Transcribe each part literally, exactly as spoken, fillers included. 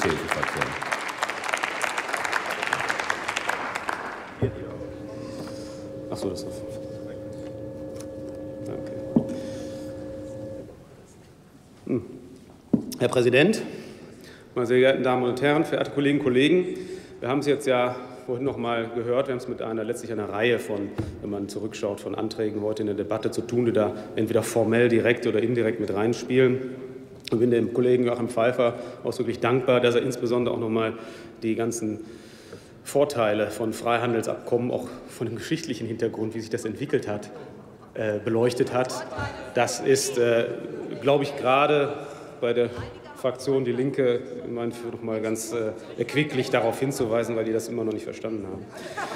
zählt die Fraktion. Ach so, das ist okay. Hm. Herr Präsident, meine sehr geehrten Damen und Herren, verehrte Kolleginnen und Kollegen! Wir haben es jetzt ja vorhin noch mal gehört. Wir haben es mit einer letztlich einer Reihe von, wenn man zurückschaut, von Anträgen heute in der Debatte zu tun, die da entweder formell direkt oder indirekt mit reinspielen. Ich bin dem Kollegen Joachim Pfeiffer ausdrücklich dankbar, dass er insbesondere auch noch mal die ganzen Vorteile von Freihandelsabkommen, auch von dem geschichtlichen Hintergrund, wie sich das entwickelt hat, äh, beleuchtet hat. Das ist, äh, glaube ich, gerade bei der Fraktion Die Linke noch mal ganz äh, erquicklich darauf hinzuweisen, weil die das immer noch nicht verstanden haben.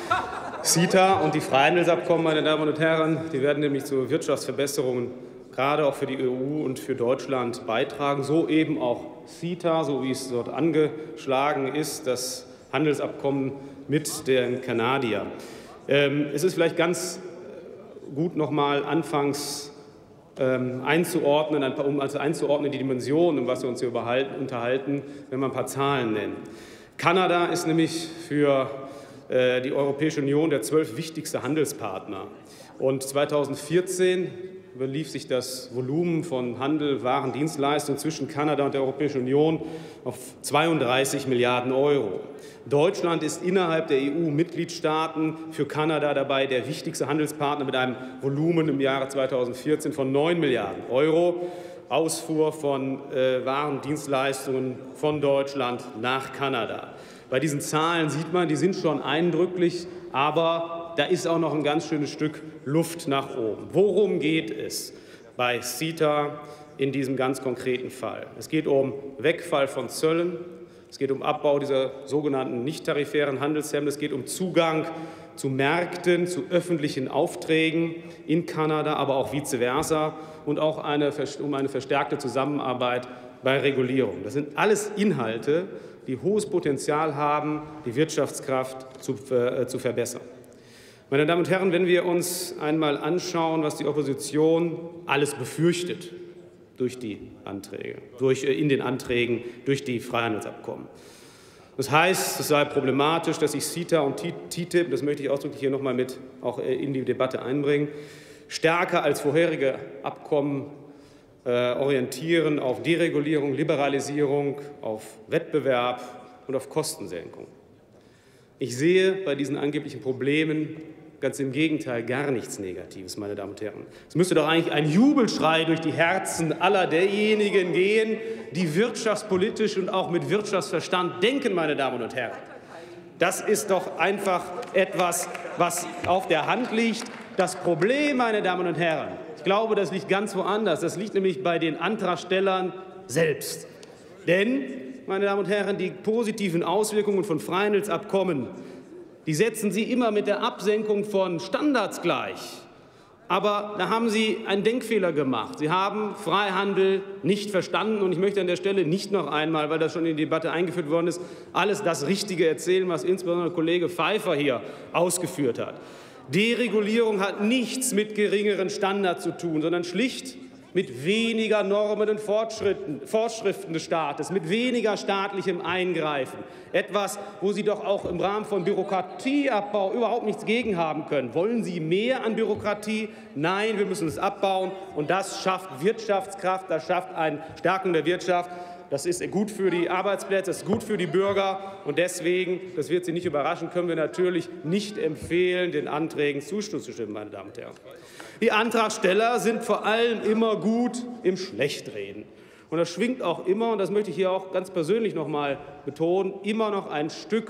CETA und die Freihandelsabkommen, meine Damen und Herren, die werden nämlich zu Wirtschaftsverbesserungen gerade auch für die E U und für Deutschland beitragen. So eben auch CETA, so wie es dort angeschlagen ist, das Handelsabkommen mit den Kanadiern. Ähm, es ist vielleicht ganz gut, noch mal anfangs Ähm, einzuordnen, um also einzuordnen die Dimension, um was wir uns hier unterhalten, wenn wir ein paar Zahlen nennen. Kanada ist nämlich für äh, die Europäische Union der zwölf wichtigste Handelspartner. Und zweitausendvierzehn belief sich das Volumen von Handel, Waren, Dienstleistungen zwischen Kanada und der Europäischen Union auf zweiunddreißig Milliarden Euro. Deutschland ist innerhalb der E U-Mitgliedstaaten für Kanada dabei der wichtigste Handelspartner mit einem Volumen im Jahre zweitausendvierzehn von neun Milliarden Euro. Ausfuhr von äh, Waren und Dienstleistungen von Deutschland nach Kanada. Bei diesen Zahlen sieht man, die sind schon eindrücklich, aber da ist auch noch ein ganz schönes Stück Luft nach oben. Worum geht es bei CETA in diesem ganz konkreten Fall? Es geht um Wegfall von Zöllen. Es geht um Abbau dieser sogenannten nicht-tarifären Handelshemmnisse. Es geht um Zugang zu Märkten, zu öffentlichen Aufträgen in Kanada, aber auch vice versa und auch eine, um eine verstärkte Zusammenarbeit bei Regulierung. Das sind alles Inhalte, die hohes Potenzial haben, die Wirtschaftskraft zu, äh, zu verbessern. Meine Damen und Herren, wenn wir uns einmal anschauen, was die Opposition alles befürchtet, durch die Anträge, durch, äh, in den Anträgen, durch die Freihandelsabkommen. Das heißt, es sei problematisch, dass sich CETA und T T I P, das möchte ich ausdrücklich hier noch mal mit auch äh, in die Debatte einbringen, stärker als vorherige Abkommen äh, orientieren auf Deregulierung, Liberalisierung, auf Wettbewerb und auf Kostensenkung. Ich sehe bei diesen angeblichen Problemen ganz im Gegenteil gar nichts Negatives, meine Damen und Herren. Es müsste doch eigentlich ein Jubelschrei durch die Herzen aller derjenigen gehen, die wirtschaftspolitisch und auch mit Wirtschaftsverstand denken, meine Damen und Herren. Das ist doch einfach etwas, was auf der Hand liegt. Das Problem, meine Damen und Herren, ich glaube, das liegt ganz woanders. Das liegt nämlich bei den Antragstellern selbst. Denn, meine Damen und Herren, die positiven Auswirkungen von Freihandelsabkommen, die setzen Sie immer mit der Absenkung von Standards gleich. Aber da haben Sie einen Denkfehler gemacht. Sie haben Freihandel nicht verstanden. Und ich möchte an der Stelle nicht noch einmal, weil das schon in die Debatte eingeführt worden ist, alles das Richtige erzählen, was insbesondere Kollege Pfeiffer hier ausgeführt hat. Deregulierung hat nichts mit geringeren Standards zu tun, sondern schlicht mit weniger Normen und Vorschriften des Staates, mit weniger staatlichem Eingreifen. Etwas, wo Sie doch auch im Rahmen von Bürokratieabbau überhaupt nichts gegen haben können. Wollen Sie mehr an Bürokratie? Nein, wir müssen es abbauen. Und das schafft Wirtschaftskraft, das schafft eine Stärkung der Wirtschaft. Das ist gut für die Arbeitsplätze, das ist gut für die Bürger. Und deswegen, das wird Sie nicht überraschen, können wir natürlich nicht empfehlen, den Anträgen zuzustimmen, meine Damen und Herren. Die Antragsteller sind vor allem immer gut im Schlechtreden. Und das schwingt auch immer, und das möchte ich hier auch ganz persönlich noch mal betonen, immer noch ein Stück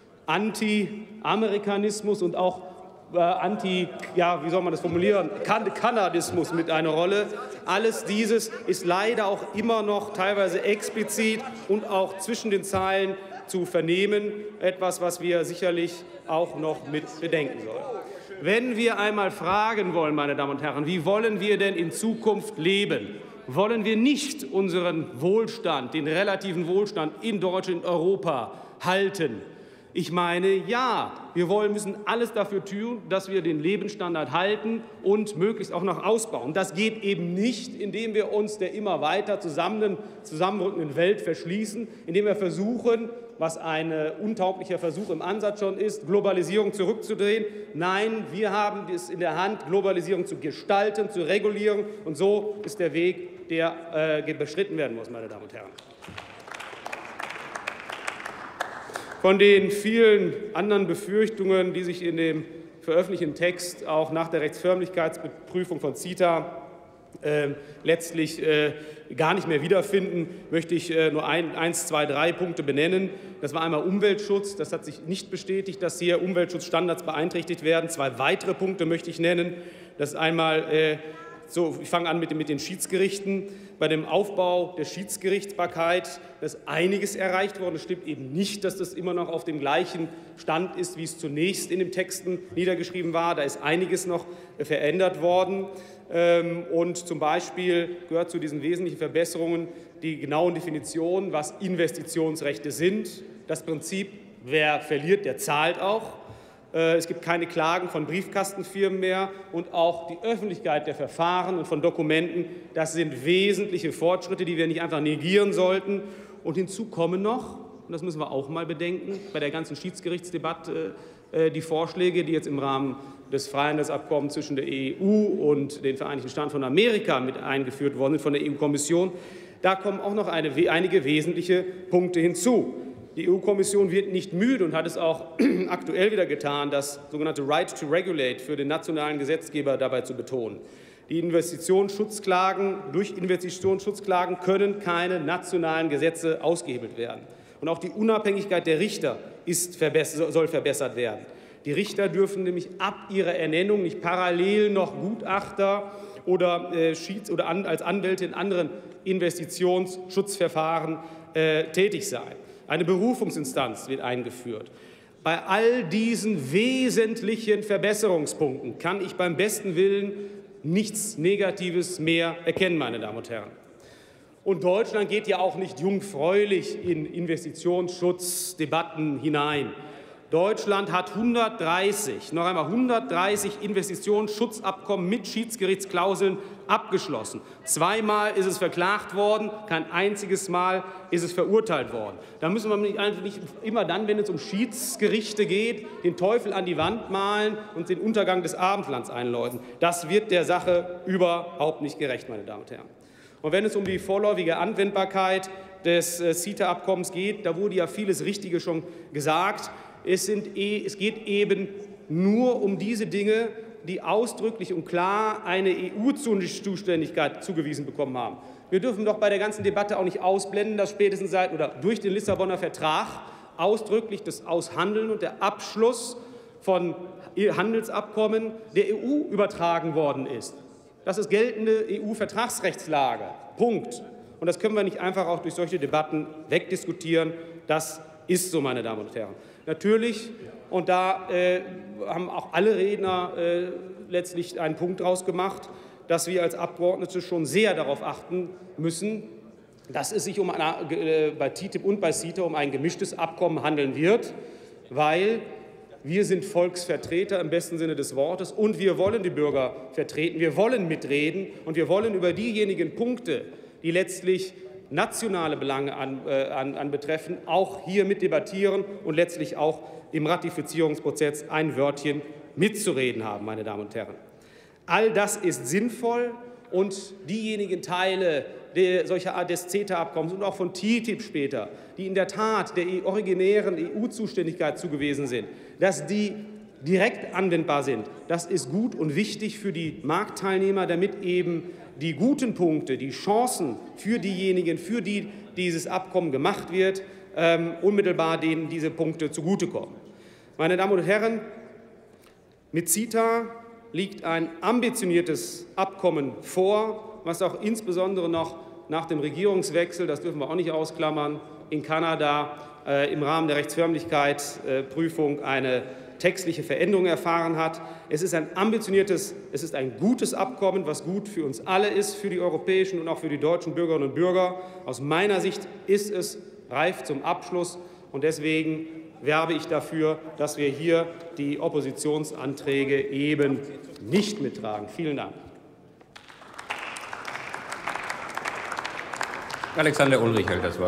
Anti-Amerikanismus und auch äh, Anti, ja, wie soll man das formulieren, kan Kanadismus mit einer Rolle. Alles dieses ist leider auch immer noch teilweise explizit und auch zwischen den Zeilen zu vernehmen. Etwas, was wir sicherlich auch noch mit bedenken sollen. Wenn wir einmal fragen wollen, meine Damen und Herren, wie wollen wir denn in Zukunft leben? Wollen wir nicht unseren Wohlstand, den relativen Wohlstand in Deutschland, in Europa halten? Ich meine, ja, wir wollen, müssen alles dafür tun, dass wir den Lebensstandard halten und möglichst auch noch ausbauen. Das geht eben nicht, indem wir uns der immer weiter zusammen, zusammenrückenden Welt verschließen, indem wir versuchen, was ein untauglicher Versuch im Ansatz schon ist, Globalisierung zurückzudrehen. Nein, wir haben es in der Hand, Globalisierung zu gestalten, zu regulieren. Und so ist der Weg, der äh, beschritten werden muss, meine Damen und Herren. Von den vielen anderen Befürchtungen, die sich in dem veröffentlichten Text auch nach der Rechtsförmlichkeitsprüfung von CETA äh, letztlich äh, gar nicht mehr wiederfinden, möchte ich äh, nur ein, eins, zwei, drei Punkte benennen. Das war einmal Umweltschutz. Das hat sich nicht bestätigt, dass hier Umweltschutzstandards beeinträchtigt werden. Zwei weitere Punkte möchte ich nennen. Das ist einmal äh, So, ich fange an mit, mit den Schiedsgerichten. Bei dem Aufbau der Schiedsgerichtsbarkeit ist einiges erreicht worden. Es stimmt eben nicht, dass das immer noch auf dem gleichen Stand ist, wie es zunächst in den Texten niedergeschrieben war. Da ist einiges noch verändert worden. Und zum Beispiel gehört zu diesen wesentlichen Verbesserungen die genauen Definitionen, was Investitionsrechte sind. Das Prinzip, wer verliert, der zahlt auch. Es gibt keine Klagen von Briefkastenfirmen mehr und auch die Öffentlichkeit der Verfahren und von Dokumenten. Das sind wesentliche Fortschritte, die wir nicht einfach negieren sollten. Und hinzu kommen noch, und das müssen wir auch mal bedenken, bei der ganzen Schiedsgerichtsdebatte die Vorschläge, die jetzt im Rahmen des Freihandelsabkommens zwischen der E U und den Vereinigten Staaten von Amerika mit eingeführt worden sind von der E U-Kommission. Da kommen auch noch eine, einige wesentliche Punkte hinzu. Die E U-Kommission wird nicht müde und hat es auch aktuell wieder getan, das sogenannte Right to Regulate für den nationalen Gesetzgeber dabei zu betonen. Die Investitionsschutzklagen, durch Investitionsschutzklagen können keine nationalen Gesetze ausgehebelt werden. Und auch die Unabhängigkeit der Richter ist verbessert, soll verbessert werden. Die Richter dürfen nämlich ab ihrer Ernennung nicht parallel noch Gutachter oder, äh, Schieds- oder an, als Anwälte in anderen Investitionsschutzverfahren äh, tätig sein. Eine Berufungsinstanz wird eingeführt. Bei all diesen wesentlichen Verbesserungspunkten kann ich beim besten Willen nichts Negatives mehr erkennen, meine Damen und Herren. Und Deutschland geht ja auch nicht jungfräulich in Investitionsschutzdebatten hinein. Deutschland hat hundertdreißig, noch einmal hundertdreißig Investitionsschutzabkommen mit Schiedsgerichtsklauseln abgeschlossen. Zweimal ist es verklagt worden, kein einziges Mal ist es verurteilt worden. Da müssen wir nicht, nicht immer dann, wenn es um Schiedsgerichte geht, den Teufel an die Wand malen und den Untergang des Abendlands einläuten. Das wird der Sache überhaupt nicht gerecht, meine Damen und Herren. Und wenn es um die vorläufige Anwendbarkeit des CETA-Abkommens geht, da wurde ja vieles Richtige schon gesagt. Es, sind, es geht eben nur um diese Dinge, die ausdrücklich und klar eine E U-Zuständigkeit zugewiesen bekommen haben. Wir dürfen doch bei der ganzen Debatte auch nicht ausblenden, dass spätestens seit oder durch den Lissabonner Vertrag ausdrücklich das Aushandeln und der Abschluss von Handelsabkommen der E U übertragen worden ist. Das ist geltende E U-Vertragsrechtslage. Punkt. Und das können wir nicht einfach auch durch solche Debatten wegdiskutieren. Das ist so, meine Damen und Herren. Natürlich, und da äh, haben auch alle Redner äh, letztlich einen Punkt daraus gemacht, dass wir als Abgeordnete schon sehr darauf achten müssen, dass es sich um eine, äh, bei T T I P und bei CETA um ein gemischtes Abkommen handeln wird, weil wir sind Volksvertreter im besten Sinne des Wortes und wir wollen die Bürger vertreten, wir wollen mitreden und wir wollen über diejenigen Punkte, die letztlich nationale Belange an, äh, an, an betreffen, auch hier mit debattieren und letztlich auch im Ratifizierungsprozess ein Wörtchen mitzureden haben, meine Damen und Herren. All das ist sinnvoll und diejenigen Teile der, solcher Art des CETA-Abkommens und auch von T T I P später, die in der Tat der originären E U-Zuständigkeit zugewiesen sind, dass die direkt anwendbar sind, das ist gut und wichtig für die Marktteilnehmer, damit eben die guten Punkte, die Chancen für diejenigen, für die dieses Abkommen gemacht wird, ähm, unmittelbar denen diese Punkte zugutekommen. Meine Damen und Herren, mit CETA liegt ein ambitioniertes Abkommen vor, was auch insbesondere noch nach dem Regierungswechsel, das dürfen wir auch nicht ausklammern, in Kanada äh, im Rahmen der Rechtsförmlichkeitsprüfung eine textliche Veränderung erfahren hat. Es ist ein ambitioniertes, es ist ein gutes Abkommen, was gut für uns alle ist, für die europäischen und auch für die deutschen Bürgerinnen und Bürger. Aus meiner Sicht ist es reif zum Abschluss und deswegen werbe ich dafür, dass wir hier die Oppositionsanträge eben nicht mittragen. Vielen Dank. Alexander Ulrich hält das Wort.